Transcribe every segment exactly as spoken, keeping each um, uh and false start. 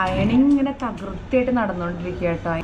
അയണിങ് ഇങ്ങനെ തകൃത്തിയായിട്ട് നടന്നുകൊണ്ടിരിക്കുക കേട്ടോ.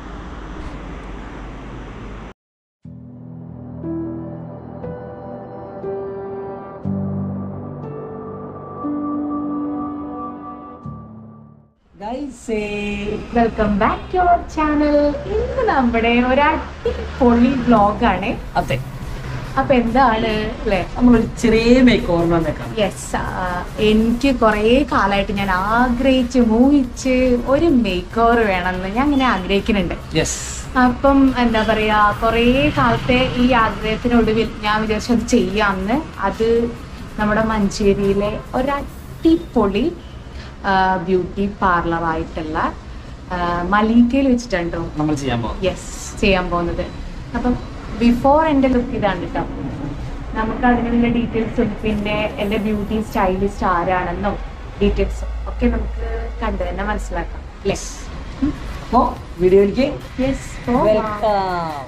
Welcome back to our channel. ഇന്ന് നമ്മുടെ ഒരു അടിപൊളി വ്ലോഗാണ്. അതെ, അപ്പൊ എന്താണ് അല്ലേ, നമ്മളൊരു ചെറിയ മേക്ക് ഓവർ വന്നേക്കാം. യെസ്, എനിക്ക് കുറേ കാലമായിട്ട് ഞാൻ ആഗ്രഹിച്ച് മോഹിച്ച് ഒരു മേക്ക് ഓവർ വേണമെന്ന് ഞാൻ അങ്ങനെ ആഗ്രഹിക്കുന്നുണ്ട്. അപ്പം എന്താ പറയാ, കുറേ കാലത്തെ ഈ ആഗ്രഹത്തിനൊടുവിൽ ഞാൻ വിചാരിച്ചു അത് ചെയ്യാമെന്ന്. അത് നമ്മുടെ മഞ്ചേരിയിലെ ഒരു അടിപൊളി ബ്യൂട്ടി പാർലർ ആയിട്ടുള്ള മലീക്കയിൽ വെച്ചിട്ടുണ്ടോ നമ്മൾ ചെയ്യാൻ പോകുന്നത്. യെസ്, ചെയ്യാൻ പോകുന്നത്. അപ്പം ബിഫോർ എൻ്റെ ലുക്ക് ഇതാണ് കേട്ടോ. നമുക്ക് അതിനുള്ള ഡീറ്റെയിൽസും പിന്നെ എൻ്റെ ബ്യൂട്ടി സ്റ്റൈലിസ്റ്റ് ആരാണെന്നും ഡീറ്റെയിൽസും ഒക്കെ നമുക്ക് കണ്ടു തന്നെ മനസ്സിലാക്കാം. യെസ്, അപ്പോൾ വീഡിയോയിലേക്ക് യെസ് വെൽക്കം.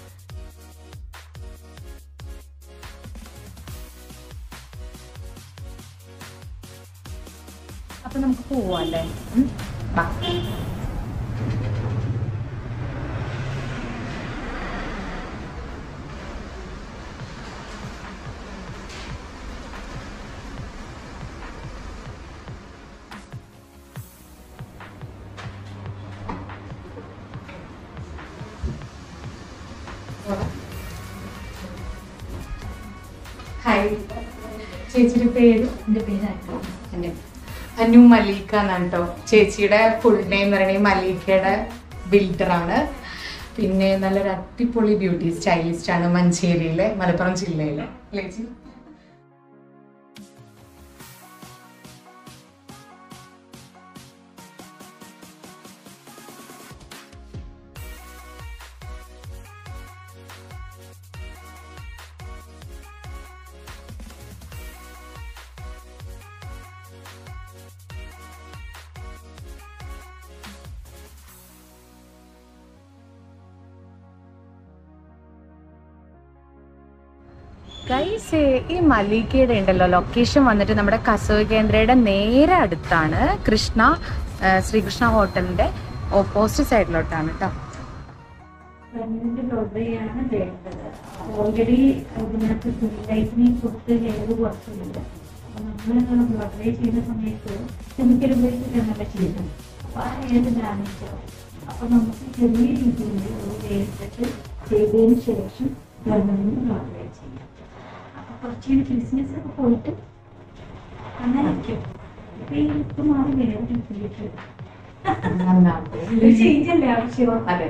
അപ്പൊ നമുക്ക് പോവാല്ലേ. ഹായ്, ചേച്ചിയുടെ പേര്? എൻ്റെ പേര് എൻ്റെ അനു മലീക്ക എന്നാണ് കേട്ടോ. ചേച്ചിയുടെ ഫുൾ നെയിം എന്ന് പറയുന്നത് മലീക്കയുടെ ബിൽഡറാണ്. പിന്നെ നല്ലൊരു അടിപൊളി ബ്യൂട്ടി സ്റ്റൈലിസ്റ്റ് ആണ് മഞ്ചേരിയിലെ, മലപ്പുറം ജില്ലയിലെ. ചേച്ചി ഗൈസ്, ഈ മലീക്കയുടെ ഉണ്ടല്ലോ ലൊക്കേഷൻ വന്നിട്ട് നമ്മുടെ കസവ് കേന്ദ്രയുടെ നേരെ അടുത്താണ്. കൃഷ്ണ ശ്രീകൃഷ്ണ ഹോട്ടലിന്റെ ഓപ്പോസിറ്റ് സൈഡിലോട്ടാണ് കേട്ടോ. ഓൾറെഡി ഇതിനകത്ത് ലൈറ്റിനെ കൊടുത്ത് ചെയ്ത് കുറച്ചുണ്ട്. അപ്പൊ നമ്മൾ ഓർഡർ ചെയ്യുന്ന സമയത്ത് കെമിക്കൽ ഉപയോഗിച്ചിട്ട് നല്ല ചെയ്യുന്നത്. അപ്പൊ ആ ഏത് ഡാമേജോ അപ്പൊ നമുക്ക് ചെറിയ രീതിയിൽ ഒരു വേണ്ടിട്ട് ചെയ്തതിന് ശേഷം ഗവൺമെന്റിന് ഓർഡർ ചെയ്യാം. അപ്പൊ കുറച്ചുകൂടി ബിസിനസ് ഒക്കെ പോയിട്ട് അങ്ങനെ ഇപ്പൊ ഈ ലുക്ക് മാറി വേറെ ചേഞ്ച് അല്ലേ ആവശ്യം. അതെ,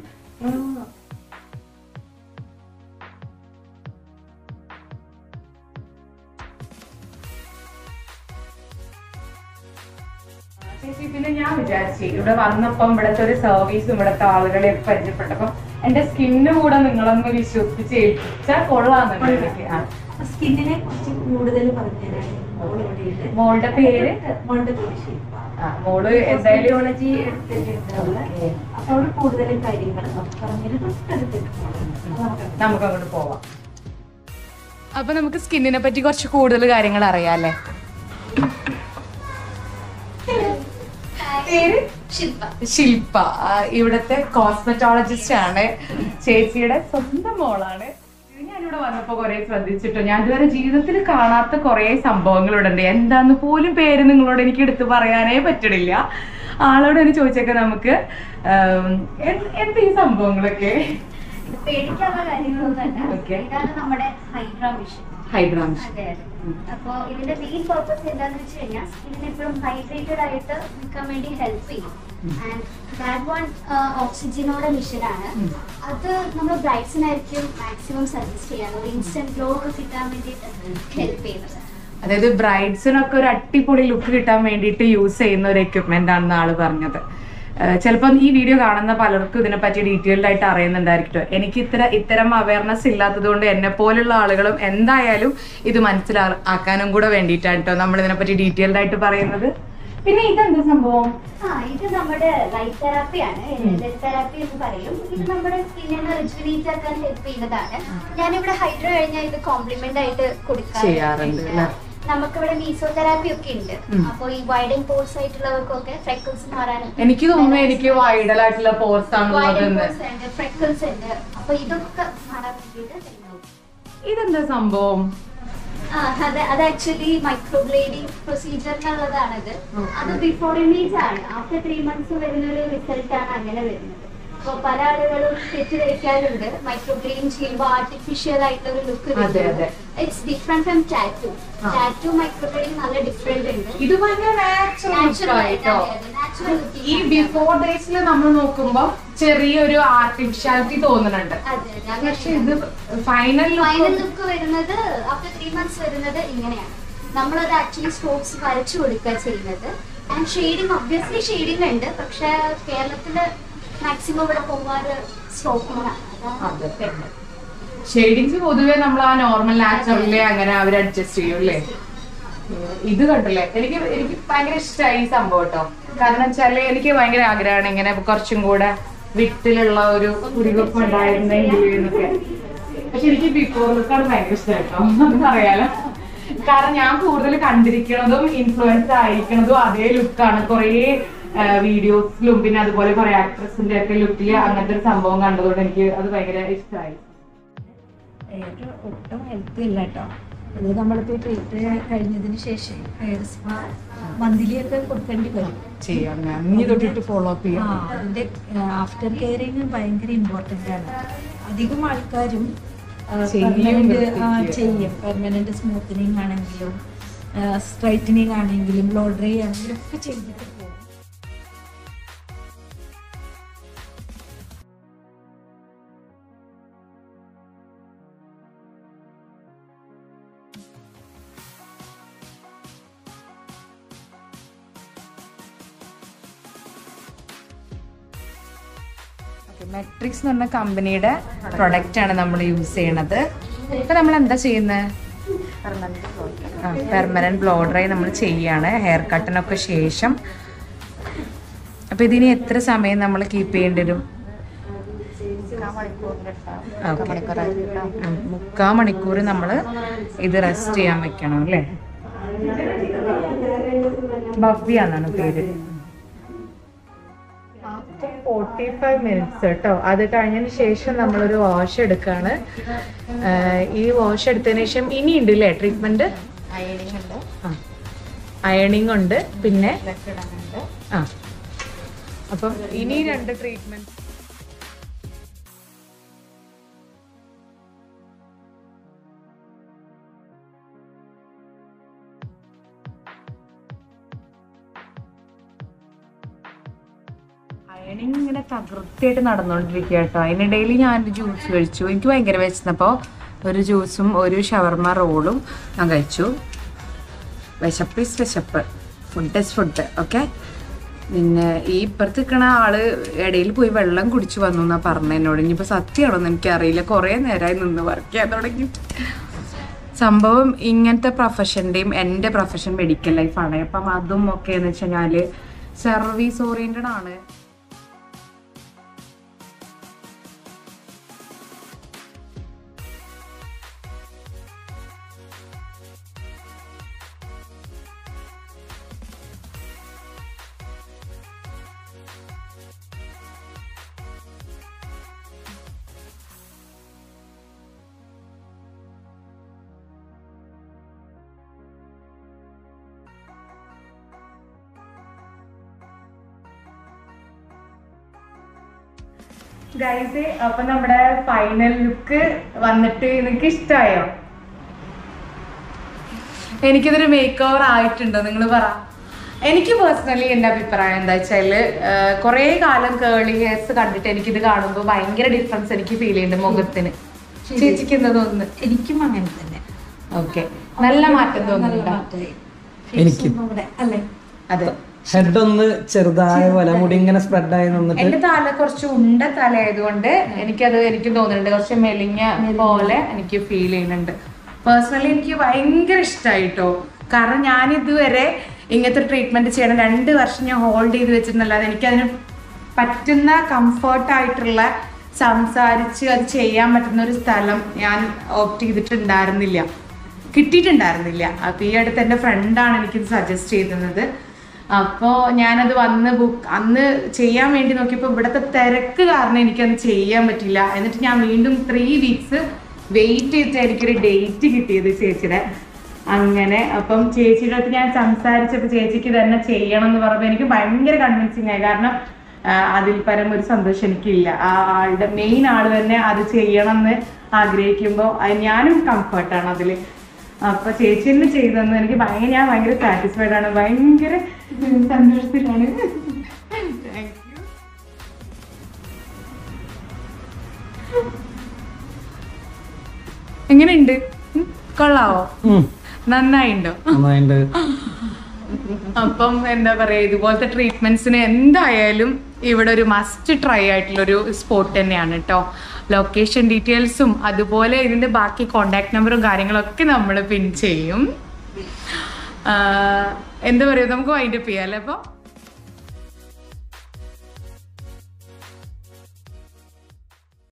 ചേച്ചി പിന്നെ ഞാൻ വിചാരിച്ചു ഇവിടെ വന്നപ്പം ഇവിടത്തെ ഒരു സർവീസും ഇവിടത്തെ ആളുകളെ പരിചയപ്പെട്ടപ്പം എന്റെ സ്കിന്ന് കൂടെ നിങ്ങളൊന്ന് വിശ്വസിച്ച് ഏൽപ്പിച്ചാൽ കൊള്ളാന്നുണ്ട്. സ്കിന്നിനെ കുറിച്ച് കൂടുതൽ പറഞ്ഞുതരാൻ മോളുടെ പേര്? മോളുടെ പേര് ശില്പ. മോള് എന്തായാലും അപ്പൊ അവിടെ കൂടുതലും കാര്യങ്ങൾ പറഞ്ഞിട്ട് നമുക്ക് അങ്ങോട്ട് പോവാം. അപ്പൊ നമുക്ക് സ്കിന്നിനെ പറ്റി കുറച്ച് കൂടുതൽ കാര്യങ്ങൾ അറിയാല്ലേ. പേര് ശില്പ. ഇവിടത്തെ കോസ്മെറ്റോളജിസ്റ്റ് ആണ്. ചേച്ചിയുടെ സ്വന്തം മോളാണ്. ഞാനിവിടെ വന്നപ്പോ കുറെ ശ്രദ്ധിച്ചിട്ടോ, ഞാൻ ഇതുവരെ ജീവിതത്തിൽ കാണാത്ത കുറെ സംഭവങ്ങൾ ഇവിടെ ഉണ്ട്. എന്താന്ന് പോലും പേര് നിങ്ങളോട് എനിക്ക് എടുത്ത് പറയാനേ പറ്റണില്ല. ആളോട് തന്നെ ചോദിച്ചൊക്കെ നമുക്ക് എന്താ ഈ സംഭവങ്ങളൊക്കെ. പേടിക്കാനുള്ള കാര്യങ്ങളൊന്നുമല്ല. ഇതാണ് നമ്മുടെ ഹൈഡ്രാ മിഷൻ. Hydra mission. അതെ അതെ. അപ്പൊ ഇതിന്റെ മെയിൻ പർപ്പസ് എന്താന്ന് വെച്ച് കഴിഞ്ഞാൽ സ്കിന്നിന് എപ്പോഴും ഹൈഡ്രേറ്റഡ് ആയിട്ട് നിൽക്കാൻ വേണ്ടി ഹെൽപ്പ് ചെയ്യും. ആൻഡ് ദാറ്റ് വൺ ഓക്സിജനോടെ മിഷനാണ്. അത് നമ്മൾ ബ്രൈറ്റ്സിനായിരിക്കും മാക്സിമം സജസ്റ്റ് ചെയ്യാൻ, ഒരു ഇൻസ്റ്റന്റ് ഗ്ലോ ഒക്കെ കിട്ടാൻ വേണ്ടിയിട്ട് ഹെൽപ്പ് ചെയ്യുന്നത്. അതായത് ബ്രൈഡ്സിനൊക്കെ ഒരു അടിപൊളി ലുക്ക് കിട്ടാൻ വേണ്ടിയിട്ട് യൂസ് ചെയ്യുന്ന ഒരു എക്യുപ്മെന്റ് ആണെന്ന് ആള് പറഞ്ഞത്. ചിലപ്പം ഈ വീഡിയോ കാണുന്ന പലർക്കും ഇതിനെപ്പറ്റി ഡീറ്റെയിൽഡ് ആയിട്ട് അറിയുന്നുണ്ടായിരിക്കും. എനിക്ക് ഇത്ര ഇത്തരം അവയർനെസ് ഇല്ലാത്തത് കൊണ്ട് എന്നെ പോലുള്ള ആളുകളും എന്തായാലും ഇത് മനസ്സിലാക്കാനും കൂടെ വേണ്ടിയിട്ടാണ് കേട്ടോ നമ്മൾ ഇതിനെപ്പറ്റി ഡീറ്റെയിൽഡ് ആയിട്ട് പറയുന്നത്. പിന്നെ ഇതെന്താ സംഭവം? ആ, ഇത് നമ്മുടെ ലൈറ്റ് തെറാപ്പിയാണ്. ലൈറ്റ് തെറാപ്പി എന്ന് പറയും. ഇത് നമ്മുടെ സ്കിന്നിനെ റിജുവിനേറ്റ് ആക്കാൻ ഹെൽപ്പ് ചെയ്യുന്നതാണ്. ഞാനിവിടെ ഹൈഡ്രോ കഴിഞ്ഞാൽ ഇത് കോംപ്ലിമെന്റ് ആയിട്ട് കൊടുക്കാറുണ്ട്. നമുക്കിവിടെ മീസോതെറാപ്പി ഒക്കെ ഉണ്ട്. അപ്പൊ ഈ വൈഡൻ പോർസ് ആയിട്ടുള്ളവർക്കൊക്കെ ഫ്രെക്കിൾസ് മാറാനും എനിക്ക് തോന്നുന്നു എനിക്ക് വൈഡൽ ആയിട്ടുള്ള പോർസ് ആണ്, ഫ്രെക്കിൾസ് ഉണ്ട്. അപ്പൊ ഇതൊക്കെ മാറാൻ വേണ്ടിയിട്ട് ഇതെന്താ സംഭവം? അത് അത് ആക്ച്വലി മൈക്രോബ്ലേഡിംഗ് പ്രൊസീജിയർ എന്നുള്ളതാണത്. അത് ബിഫോർ ഇമേജ് ആണ്. ആഫ്റ്റർ ത്രീ മന്ത്സ് വരുന്ന ഒരു റിസൾട്ട് ആണ് അങ്ങനെ വരുന്നത്. അപ്പൊ പല ആളുകളും തെറ്റിദ്ധരിക്കാറുണ്ട് മൈക്രോബ്ലേഡിംഗ് ചെയ്യുമ്പോൾ ആർട്ടിഫിഷ്യൽ ആയിട്ടുള്ള ഒരു look. It's different from tattoo. Tattoo microblading നല്ല ഡിഫറെന്റ് ഉണ്ട്. ഇത് ഭയങ്കര നാച്ചുറൽ ആയിട്ടോ. ഈ ബിഫോർ ഡേയ്സിൽ നമ്മൾ നോക്കുമ്പോ ചെറിയൊരു ആർട്ടിഫിഷ്യാലിറ്റി തോന്നുന്നുണ്ട്. പക്ഷെ ഇത് ഫൈനൽ ഫൈനൽ ലുക്ക് വരുന്നത് ആഫ്റ്റർ ത്രീ മന്ത്സ് വരുന്നത് ഇങ്ങനെയാണ്. നമ്മളത് ആക്ച്വലി സ്ട്രോക്സ് വരച്ചു കൊടുക്കുക ചെയ്യുന്നത്. ആൻഡ് ഷെയ്ഡിങ് ഒബ്വിയസ്ലി ഷെയ്ഡിങ് ഉണ്ട്. പക്ഷെ കേരളത്തില് മാക്സിമം ഇവിടെ പോകാറ് സ്ട്രോക്കിങ്ങാണ്. ഷെയ്ഡിങ്സ് പൊതുവെ നമ്മൾ ആ നോർമൽ നാച്ചുറലി അങ്ങനെ അവർ അഡ്ജസ്റ്റ് ചെയ്യും അല്ലേ? ഇത് കണ്ടല്ലേ, എനിക്ക് എനിക്ക് ഭയങ്കര ഇഷ്ടമായി ഈ സംഭവം കേട്ടോ. കാരണം വെച്ചാല് എനിക്ക് ഭയങ്കര ആഗ്രഹമാണ് ഇങ്ങനെ കുറച്ചും കൂടെ വിട്ടിലുള്ള ഒരു കുടിവെപ്പ് ഉണ്ടായിരുന്നെങ്കിൽ എന്നൊക്കെ. പക്ഷെ എനിക്ക് ബിഫോർ ലുക്കാണ് ഭയങ്കര ഇഷ്ടമായിട്ടോ, നമുക്ക് അറിയാലോ. കാരണം ഞാൻ കൂടുതൽ കണ്ടിരിക്കണതും ഇൻഫ്ലുവൻസ് ആയിരിക്കണതും അതേ ലുക്കാണ്. കുറേ വീഡിയോസിലും പിന്നെ അതുപോലെ കുറെ ആക്ട്രസിന്റെ ഒക്കെ ലുക്കില് അങ്ങനത്തെ ഒരു സംഭവം കണ്ടതുകൊണ്ട് എനിക്ക് അത് ഭയങ്കര ഇഷ്ടമായി. ഒട്ടും ഹെൽത്ത് ഇല്ല കേട്ടോ. അത് നമ്മളിപ്പോൾ ട്രീറ്റ് കഴിഞ്ഞതിന് ശേഷം ഹെയർ സ്പാ മന്ത്ലിയൊക്കെ കൊടുക്കേണ്ടി വരും. ചെയ്യാം, ഞാൻ ഇനി തൊട്ടിട്ട് ഫോളോ അപ്പ് ചെയ്യാം. അതിന്റെ ആഫ്റ്റർ കെയറിങ് ഭയങ്കര ഇമ്പോർട്ടൻ്റ് ആണ്. അധികം ആൾക്കാരും ചെയ്യും. പെർമനന്റ് സ്മൂത്തനിങ് ആണെങ്കിലും സ്ട്രൈറ്റനിങ് ആണെങ്കിലും ലോ ഡ്രൈ ആണെങ്കിലും ഒക്കെ ചെയ്തിട്ട് പോകും. മെട്രിക്സ് എന്ന് പറഞ്ഞ കമ്പനിയുടെ പ്രൊഡക്റ്റ് ആണ് നമ്മൾ യൂസ് ചെയ്യണത്. ഇപ്പൊ നമ്മൾ എന്താ ചെയ്യുന്നത്? പെർമനന്റ് ബ്ലോ ഡ്രൈ നമ്മൾ ചെയ്യാണ് ഹെയർ കട്ടിനൊക്കെ ശേഷം. അപ്പൊ ഇതിന് എത്ര സമയം നമ്മൾ കീപ്പ് ചെയ്യേണ്ടി വരും? മുക്കാ മണിക്കൂർ നമ്മൾ ഇത് റെസ്റ്റ് ചെയ്യാൻ വെക്കണം അല്ലേ? ഭവ്യാന്നാണ് പേര്. ഫോർട്ടി ഫൈവ് മിനിറ്റ്സ് കേട്ടോ. അത് കഴിഞ്ഞതിന് ശേഷം നമ്മളൊരു വാഷ് എടുക്കാണ്. ഈ വാഷ് എടുത്തതിന് ശേഷം ഇനി ഉണ്ട് അല്ലേ ട്രീറ്റ്മെന്റ്? അയണിങ് ഉണ്ട്, പിന്നെ ആ അപ്പം ഇനി രണ്ട് ട്രീറ്റ്മെന്റ്. അയണിങ് ഇങ്ങനെ തകൃത്തിയായിട്ട് നടന്നുകൊണ്ടിരിക്കുക കേട്ടോ. അതിനിടയിൽ ഞാനൊരു ജ്യൂസ് കഴിച്ചു. എനിക്ക് ഭയങ്കര വിശന്നപ്പോൾ ഒരു ജ്യൂസും ഒരു ഷവർമ റോളും ഞാൻ കഴിച്ചു. വിശപ്പ് ഈസ് വിശപ്പ്, ഫുഡ് ഇസ് ഫുഡ്. ഓക്കെ. പിന്നെ ഈ ഇപ്പുറത്ത് നിൽക്കണ ആള് ഇടയിൽ പോയി വെള്ളം കുടിച്ചു വന്നു എന്നാ പറഞ്ഞ എന്നോട്. ഇനിയിപ്പോൾ സത്യമാണോന്ന് എനിക്കറിയില്ല. കുറേ നേരമായി നിന്ന് വർക്ക് ചെയ്യാൻ തുടങ്ങിയിട്ട്. സംഭവം ഇങ്ങനത്തെ പ്രൊഫഷൻ്റെയും എൻ്റെ പ്രൊഫഷൻ മെഡിക്കൽ ലൈഫാണ്. അപ്പം അതും ഒക്കെ എന്ന് വെച്ച് കഴിഞ്ഞാൽ സർവീസ് ഓറിയൻറ്റഡ് ആണ്. ഗൈസ്, അപ്പൊ നമ്മുടെ ഫൈനൽ ലുക്ക് വന്നിട്ട് നിങ്ങൾക്ക് ഇഷ്ടമായോ? എനിക്കിതൊരു മേക്ക് ഓവർ ആയിട്ടുണ്ടോ നിങ്ങൾ പറ. എനിക്ക് പേഴ്സണലി എൻ്റെ അഭിപ്രായം എന്താ വെച്ചാല് കുറേ കാലം കേളി ഹെയർസ് കണ്ടിട്ട് എനിക്കിത് കാണുമ്പോൾ ഭയങ്കര ഡിഫറൻസ് എനിക്ക് ഫീൽ ചെയ്യുന്നുണ്ട് മുഖത്തിന്. ചേച്ചിക്ക് എന്താ തോന്നുന്നു? എനിക്കും അങ്ങനെ തന്നെ. ഓക്കെ, നല്ല മാറ്റം തോന്നുന്നുണ്ടോ? അല്ലേ? അതെ. ഹെഡ് ഒന്ന് ചെറുതായ പോലെ മുടി ഇങ്ങനെ സ്പ്രെഡ് ആയി നിന്നിട്ട്. എന്റെ തല കുറച്ച് ഉണ്ട തല ആയതുകൊണ്ട് എനിക്കത് എനിക്ക് തോന്നുന്നുണ്ട് കുറച്ച് മെലിഞ്ഞ പോലെ എനിക്ക് ഫീൽ ചെയ്യുന്നുണ്ട്. പേഴ്സണലി എനിക്ക് ഭയങ്കര ഇഷ്ടമായിട്ടോ. കാരണം ഞാൻ ഇതുവരെ ഇങ്ങനത്തെ ട്രീറ്റ്മെന്റ് ചെയ്യണം രണ്ട് വർഷം ഞാൻ ഹോൾഡ് ചെയ്ത് വെച്ചിട്ടുണ്ടല്ലാതെ എനിക്കതിന് പറ്റുന്ന കംഫർട്ടായിട്ടുള്ള സംസാരിച്ച് അത് ചെയ്യാൻ പറ്റുന്ന ഒരു സ്ഥലം ഞാൻ ഓപ്റ്റ് ചെയ്തിട്ടുണ്ടായിരുന്നില്ല. കിട്ടിയിട്ടുണ്ടായിരുന്നില്ല. അപ്പോൾ ഈ അടുത്ത് എൻ്റെ ഫ്രണ്ടാണ് എനിക്കിത് സജസ്റ്റ് ചെയ്തത്. അപ്പോൾ ഞാനത് വന്ന് ബുക്ക് അന്ന് ചെയ്യാൻ വേണ്ടി നോക്കിയപ്പോൾ ഇവിടുത്തെ തിരക്ക് കാരണം എനിക്കത് ചെയ്യാൻ പറ്റില്ല. എന്നിട്ട് ഞാൻ വീണ്ടും ത്രീ വീക്സ് വെയിറ്റ് ചെയ്തിട്ട് എനിക്കൊരു ഡേറ്റ് കിട്ടിയത് ചേച്ചിയുടെ. അങ്ങനെ അപ്പം ചേച്ചിയുടെ അടുത്ത് ഞാൻ സംസാരിച്ചപ്പോൾ ചേച്ചിക്ക് തന്നെ ചെയ്യണം എന്ന് പറഞ്ഞപ്പോൾ എനിക്ക് ഭയങ്കര കൺവിൻസിങ് ആയി. കാരണം അതിൽ പരം ഒരു സന്തോഷം എനിക്കില്ല. ആ ആളുടെ മെയിൻ ആൾ തന്നെ അത് ചെയ്യണം എന്ന് ആഗ്രഹിക്കുമ്പോൾ ഞാനും കംഫർട്ടാണ് അതിൽ. അപ്പൊ ചേച്ചി തന്നെ ചെയ്തെന്ന് എനിക്ക് ഭയങ്കര ഞാൻ ഭയങ്കര സാറ്റിസ്ഫൈഡ് ആണ്, ഭയങ്കര സന്തോഷത്തിലാണ്. എങ്ങനെയുണ്ട്? കൊള്ളാവോ? നന്നായിണ്ടോ? അപ്പം എന്താ പറയാ, ഇതുപോലത്തെ ട്രീറ്റ്മെന്റ്സിന് എന്തായാലും ഇവിടെ ഒരു മസ്റ്റ് ട്രൈ ആയിട്ടുള്ളൊരു സ്പോട്ട് തന്നെയാണ് കേട്ടോ. ലൊക്കേഷൻ ഡീറ്റെയിൽസും അതുപോലെ ഇതിന്റെ ബാക്കി കോണ്ടാക്ട് നമ്പറും കാര്യങ്ങളൊക്കെ നമ്മൾ പിൻ ചെയ്യും. എന്താ പറയുക, നമുക്ക് വൈൻഡപ്പ് ചെയ്യാം അല്ലേ? അപ്പോൾ